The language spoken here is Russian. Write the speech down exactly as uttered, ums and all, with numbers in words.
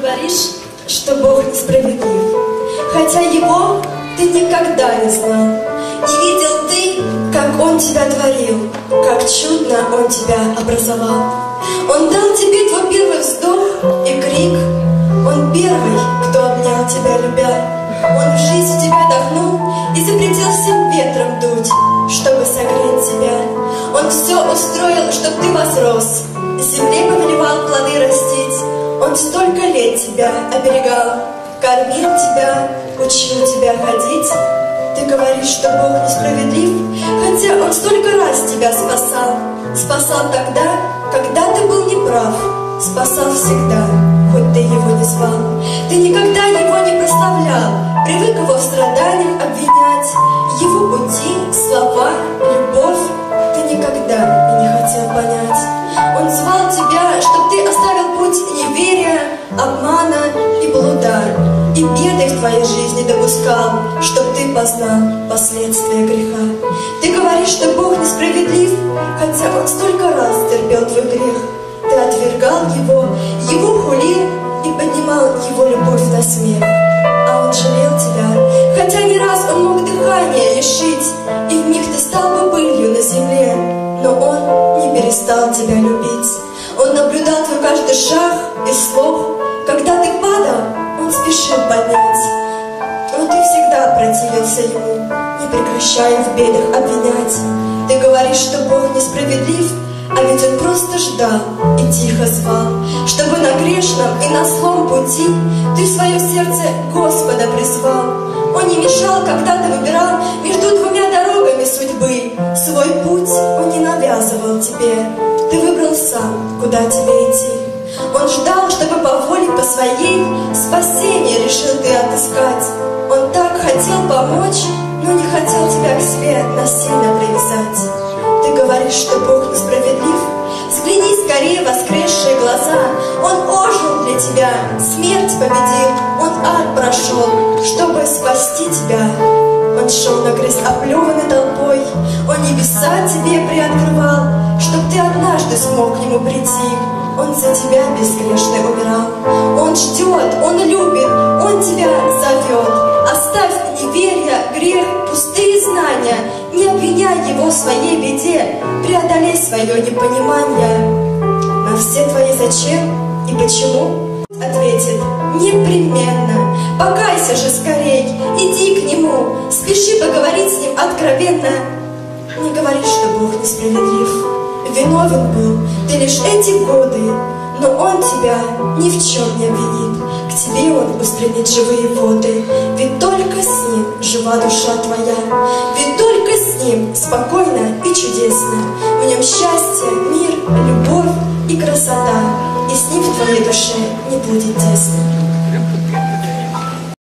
говоришь, что Бог несправедлив, хотя Его ты никогда не знал. Не видел ты, как Он тебя творил, как чудно Он тебя образовал. Он дал тебе твой первый вздох и крик. Он первый, кто обнял тебя, любя. Он в жизнь тебя вдохнул и запретил всем ветром дуть, чтобы согреть тебя. Он все устроил, чтоб ты возрос, земле повелевал плоды растить. Он столько лет тебя оберегал, кормил тебя, учил тебя ходить. Ты говоришь, что Бог несправедлив, хотя Он столько раз тебя спасал. Спасал тогда, когда ты был неправ, спасал всегда, хоть ты Его не звал. Ты никогда Его не прославлял, привык Его в страданиях обвинять. Его пути, слова, любовь ты никогда и не хотел понять. Он звал тебя, чтоб ты оставил путь неверия, обмана и блуда, и беды в твоей жизни допускал, чтоб ты познал последствия греха. Ты говоришь, что Бог несправедлив, хотя Он столько раз терпел твой грех. Ты отвергал Его, Его хулил и поднимал Его любовь на смех. А Он жалел тебя, хотя не раз Он мог дыхания лишить, и вмиг ты стал бы пылью на земле. Но Он не перестал тебя любить. Он наблюдал твой каждый шаг и слог. Когда ты падал, Он спешил поднять. Но ты всегда противился Ему, не прекращая в бедах обвинять. Ты говоришь, что Бог несправедлив, а ведь Он просто ждал и тихо звал, чтобы на грешном и на злом пути ты в свое сердце Господа призвал. Он не мешал, когда ты выбирал между двумя дорогами судьбы. Свой путь Он не навязывал тебе, ты выбрал сам, куда тебе идти. Он ждал, чтобы по воле по своей спасение решил ты отыскать. Он так хотел помочь, но не хотел тебя к себе насильно привязать. Ты говоришь, что Бог несправедлив, взгляни скорее в воскресшие глаза. Он ожил для тебя, смерть победил, Он ад прошел, чтобы спасти тебя. Он шел на крест оплеванный толпой, Он небеса тебе приоткрывал, чтоб ты однажды смог к Нему прийти. Он за тебя безгрешный умирал. Он ждет, Он любит, Он тебя зовет. Оставь неверие, грех, пустые знания, не обвиняй Его в своей беде, преодолей свое непонимание. На все твои «зачем» и «почему» ответит непременно. Покайся же скорей, иди к Нему, спеши поговорить с Ним откровенно. Не говори, что Бог несправедлив, виновен был ты лишь эти годы, но Он тебя ни в чем не обвинит. К тебе Он устремит живые воды, ведь только с Ним жива душа твоя, ведь только с Ним спокойно и чудесно. В Нем счастье, мир, любовь и красота, и с Ним в твоей душе не будет тесно.